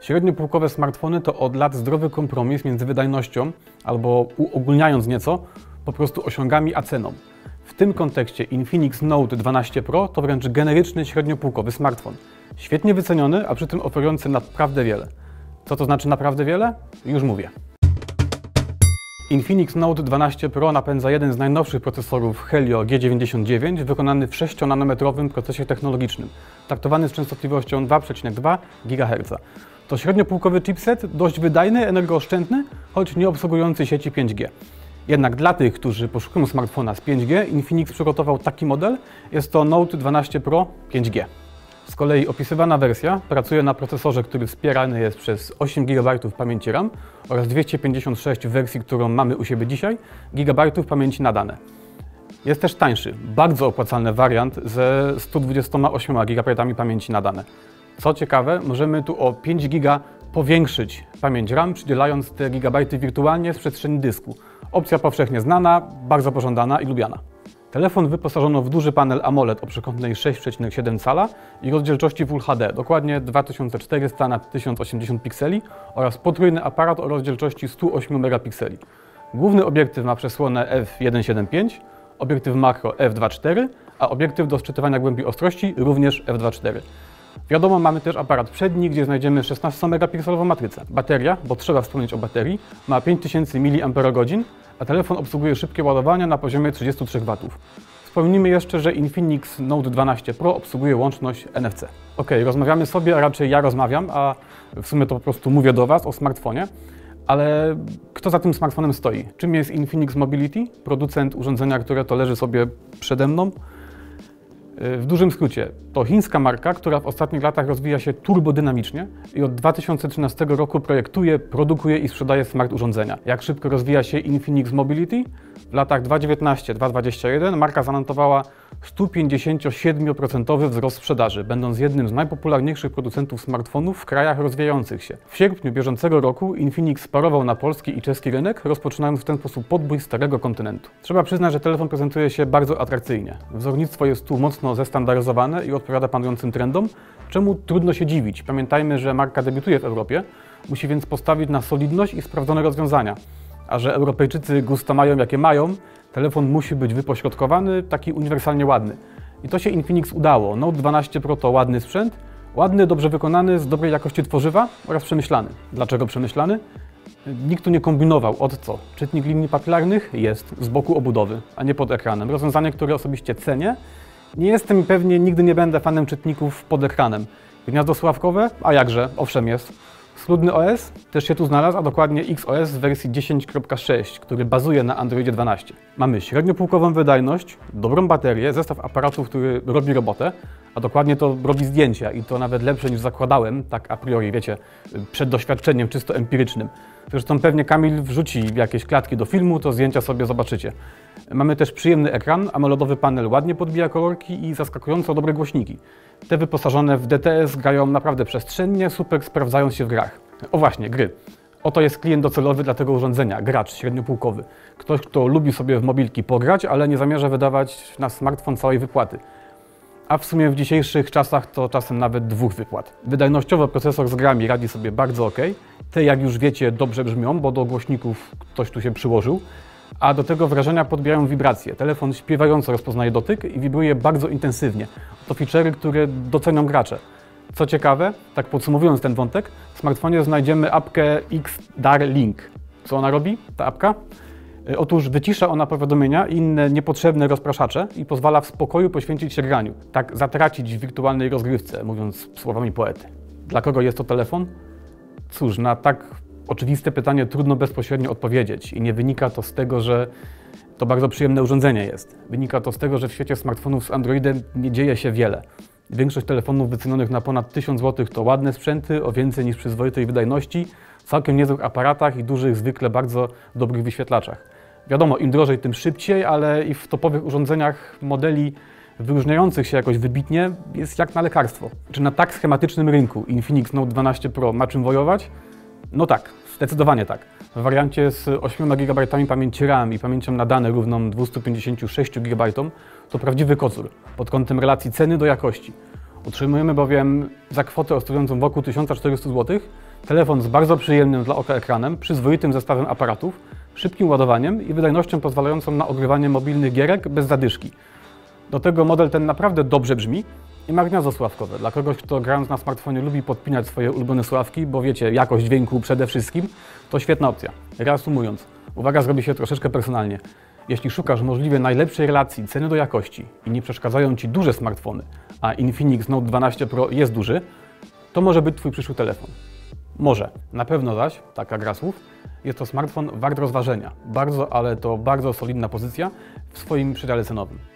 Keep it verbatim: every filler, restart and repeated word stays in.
Średniopółkowe smartfony to od lat zdrowy kompromis między wydajnością, albo uogólniając nieco, po prostu osiągami a ceną. W tym kontekście Infinix Note dwanaście Pro to wręcz generyczny średniopółkowy smartfon. Świetnie wyceniony, a przy tym oferujący naprawdę wiele. Co to znaczy naprawdę wiele? Już mówię. Infinix Note dwanaście Pro napędza jeden z najnowszych procesorów Helio G dziewięćdziesiąt dziewięć wykonany w sześcionanometrowym procesie technologicznym, taktowany z częstotliwością dwa przecinek dwa gigaherca. To średniopółkowy chipset, dość wydajny, energooszczędny, choć nie obsługujący sieci pięć G. Jednak dla tych, którzy poszukują smartfona z pięć G, Infinix przygotował taki model, jest to Note dwanaście Pro pięć G. Z kolei opisywana wersja pracuje na procesorze, który wspierany jest przez osiem gigabajtów pamięci RAM oraz dwieście pięćdziesiąt sześć w wersji, którą mamy u siebie dzisiaj, gigabajtów pamięci na dane. Jest też tańszy, bardzo opłacalny wariant ze stu dwudziestoma ośmioma gigabajtami pamięci na dane. Co ciekawe, możemy tu o pięć giga powiększyć pamięć RAM, przydzielając te gigabajty wirtualnie z przestrzeni dysku. Opcja powszechnie znana, bardzo pożądana i lubiana. Telefon wyposażono w duży panel AMOLED o przekątnej sześć przecinek siedem cala i rozdzielczości Full H D, dokładnie dwa tysiące czterysta na tysiąc osiemdziesiąt pikseli oraz potrójny aparat o rozdzielczości stu ośmiu megapikseli. Główny obiektyw ma przesłonę f jeden przecinek siedem pięć, obiektyw makro f dwa przecinek cztery, a obiektyw do szczytywania głębi ostrości również f dwa przecinek cztery. Wiadomo, mamy też aparat przedni, gdzie znajdziemy szesnastomegapikselową matrycę. Bateria, bo trzeba wspomnieć o baterii, ma pięć tysięcy miliamperogodzin, a telefon obsługuje szybkie ładowania na poziomie trzydziestu trzech watów. Wspomnijmy jeszcze, że Infinix Note dwanaście Pro obsługuje łączność N F C. Ok, rozmawiamy sobie, a raczej ja rozmawiam, a w sumie to po prostu mówię do Was o smartfonie. Ale kto za tym smartfonem stoi? Czym jest Infinix Mobility? Producent urządzenia, które to leży sobie przede mną? W dużym skrócie, to chińska marka, która w ostatnich latach rozwija się turbodynamicznie i od dwa tysiące trzynastego roku projektuje, produkuje i sprzedaje smart urządzenia. Jak szybko rozwija się Infinix Mobility? W latach dwa tysiące dziewiętnastym do dwa tysiące dwudziestego pierwszego marka zanotowała sto pięćdziesiąt siedem procent wzrost sprzedaży, będąc jednym z najpopularniejszych producentów smartfonów w krajach rozwijających się. W sierpniu bieżącego roku Infinix sparował na polski i czeski rynek, rozpoczynając w ten sposób podbój starego kontynentu. Trzeba przyznać, że telefon prezentuje się bardzo atrakcyjnie. Wzornictwo jest tu mocno zestandaryzowane i odpowiada panującym trendom, czemu trudno się dziwić. Pamiętajmy, że marka debiutuje w Europie, musi więc postawić na solidność i sprawdzone rozwiązania. A że Europejczycy gusta mają jakie mają, telefon musi być wypośrodkowany, taki uniwersalnie ładny. I to się Infinix udało. Note dwanaście Pro to ładny sprzęt, ładny, dobrze wykonany, z dobrej jakości tworzywa oraz przemyślany. Dlaczego przemyślany? Nikt tu nie kombinował od co. Czytnik linii papilarnych jest z boku obudowy, a nie pod ekranem. Rozwiązanie, które osobiście cenię. Nie jestem i pewnie nigdy nie będę fanem czytników pod ekranem. Gniazdo słuchawkowe? A jakże, owszem jest. Schludny O S też się tu znalazł, a dokładnie X O S w wersji dziesięć kropka sześć, który bazuje na Androidzie dwanaście. Mamy średniopółkową wydajność, dobrą baterię, zestaw aparatów, który robi robotę, a dokładnie to robi zdjęcia i to nawet lepsze niż zakładałem, tak a priori, wiecie, przed doświadczeniem czysto empirycznym. Zresztą pewnie Kamil wrzuci jakieś klatki do filmu, to zdjęcia sobie zobaczycie. Mamy też przyjemny ekran, AMOLEDowy panel ładnie podbija kolorki i zaskakująco dobre głośniki. Te wyposażone w D T S grają naprawdę przestrzennie, super sprawdzają się w grach. O właśnie, gry. Oto jest klient docelowy dla tego urządzenia, gracz średniopółkowy. Ktoś, kto lubi sobie w mobilki pograć, ale nie zamierza wydawać na smartfon całej wypłaty. A w sumie w dzisiejszych czasach to czasem nawet dwóch wypłat. Wydajnościowo procesor z grami radzi sobie bardzo ok. Te, jak już wiecie, dobrze brzmią, bo do głośników ktoś tu się przyłożył. A do tego wrażenia podbijają wibracje. Telefon śpiewająco rozpoznaje dotyk i wibruje bardzo intensywnie. To feature'y, które docenią gracze. Co ciekawe, tak podsumowując ten wątek, w smartfonie znajdziemy apkę X D A R Link. Co ona robi, ta apka? Otóż wycisza ona powiadomienia i inne niepotrzebne rozpraszacze i pozwala w spokoju poświęcić się graniu. Tak zatracić w wirtualnej rozgrywce, mówiąc słowami poety. Dla kogo jest to telefon? Cóż, na tak oczywiste pytanie trudno bezpośrednio odpowiedzieć i nie wynika to z tego, że to bardzo przyjemne urządzenie jest. Wynika to z tego, że w świecie smartfonów z Androidem nie dzieje się wiele. Większość telefonów wycenionych na ponad tysiąc złotych to ładne sprzęty o więcej niż przyzwoitej wydajności, całkiem niezłych aparatach i dużych, zwykle bardzo dobrych wyświetlaczach. Wiadomo, im drożej, tym szybciej, ale i w topowych urządzeniach modeli wyróżniających się jakoś wybitnie jest jak na lekarstwo. Czy na tak schematycznym rynku Infinix Note dwanaście Pro ma czym wojować? No tak, zdecydowanie tak. W wariancie z ośmioma gigabajtami pamięci RAM i pamięcią na dane równą dwustu pięćdziesięciu sześciu gigabajtom to prawdziwy kocur pod kątem relacji ceny do jakości. Utrzymujemy bowiem za kwotę oscylującą wokół tysiąca czterystu złotych Telefon z bardzo przyjemnym dla oka ekranem, przyzwoitym zestawem aparatów, szybkim ładowaniem i wydajnością pozwalającą na ogrywanie mobilnych gierek bez zadyszki. Do tego model ten naprawdę dobrze brzmi i ma gniazdo słuchawkowe. Dla kogoś, kto grając na smartfonie lubi podpinać swoje ulubione słuchawki, bo wiecie, jakość dźwięku przede wszystkim, to świetna opcja. Reasumując, uwaga, zrobi się troszeczkę personalnie. Jeśli szukasz możliwie najlepszej relacji ceny do jakości i nie przeszkadzają Ci duże smartfony, a Infinix Note dwanaście Pro jest duży, to może być Twój przyszły telefon. Może. Na pewno zaś, taka gra słów, jest to smartfon wart rozważenia. Bardzo, ale to bardzo solidna pozycja w swoim przedziale cenowym.